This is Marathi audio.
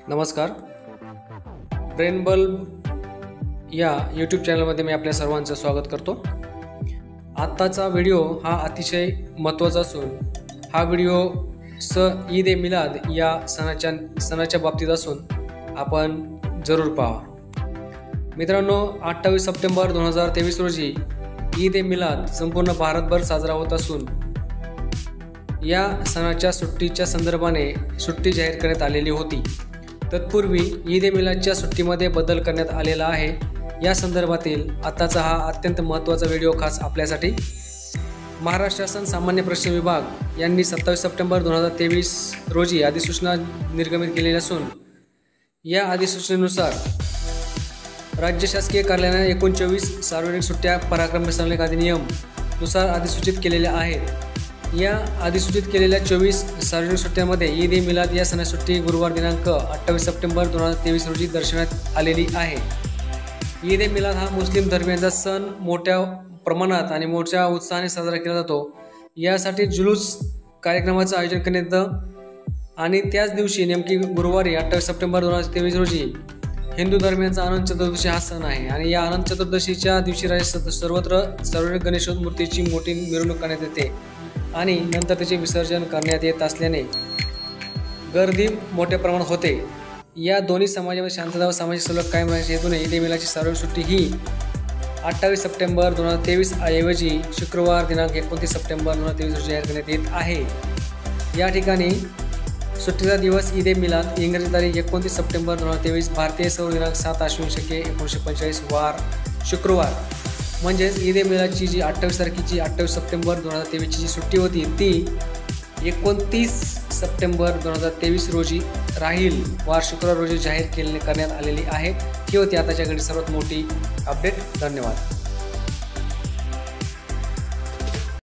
नमस्कार. ब्रेन बल्ब या यूट्यूब चॅनलमध्ये मी आपल्या सर्वांचं स्वागत करतो. आत्ताचा व्हिडिओ हा अतिशय महत्त्वाचा असून हा व्हिडिओ ईद ए मिलाद या सणाच्या बाबतीत असून आपण जरूर पहा. मित्रांनो, 28 सप्टेंबर 2023 रोजी ईद ए मिलाद संपूर्ण भारतभर साजरा होत असून या सणाच्या सुट्टीच्या संदर्भाने सुट्टी जाहीर करण्यात आलेली होती. तत्पूर्वी ईद ए मिलादच्या सुट्टीमध्ये बदल करण्यात आलेला आहे. या संदर्भातील आताचा हा अत्यंत महत्त्वाचा व्हिडिओ खास आपल्यासाठी. महाराष्ट्र शासन सामान्य प्रश्न विभाग यांनी 27 सप्टेंबर 2023 रोजी अधिसूचना निर्गमित केलेली असून या अधिसूचनेनुसार राज्य शासकीय कार्यालयाने 29 सार्वजनिक सुट्ट्या पराक्रम सैनिक अधिनियम नुसार अधिसूचित केलेल्या आहेत. या अधिसूचित केलेल्या 24 सार्वजनिक सुट्ट्यांमध्ये ईद ए मिलाद या सणाची सुट्टी गुरुवार दिनांक 28 सप्टेंबर 2023 रोजी दर्शवण्यात आलेली आहे. ईद ए मिलाद हा मुस्लिम धर्मियांचा सण मोठ्या प्रमाणात आणि मोठ्या उत्साहाने साजरा केला जातो. यासाठी जुलूस कार्यक्रमाचं आयोजन करण्यात येतं आणि त्याच दिवशी नेमकी गुरुवारी 28 सप्टेंबर 2023 रोजी हिंदू धर्मियांचा अनंत चतुर्दशी हा सण आहे आणि या अनंत चतुर्दशीच्या दिवशी सर्वत्र सार्वजनिक गणेश मूर्तीची मोठी मिरवणूक करण्यात येते आणि नंतर त्याचे विसर्जन करण्यात येत असल्याने गर्दी मोठ्या प्रमाणात होते. या दोन्ही समाजामध्ये शांतता व सामाजिक सलोख कायम राहण्याच्या हेतूने ईद ए मिलादची सार्वजनिक सुट्टी ही 28 सप्टेंबर 2023 ऐवजी शुक्रवार दिनांक 29 सप्टेंबर 2023 रोजी जाहीर करण्यात येत आहे. या ठिकाणी सुट्टीचा दिवस ईद ए मिलाद इंग्रजी तारीख 29 सप्टेंबर 2023 भारतीय सौर दिनांक 7 अश्विन शके 1945 वार शुक्रवार म्हणजेच ईद ए मिलादची जी 28 तारखेची 28 सप्टेंबर 2023 ची सुट्टी होती ती 29 सप्टेंबर 2023 रोजी राहील वार शुक्रवार रोजी जाहीर करण्यात आलेली आहे. ही होती आताच्या घडी सर्वात मोठी अपडेट. धन्यवाद.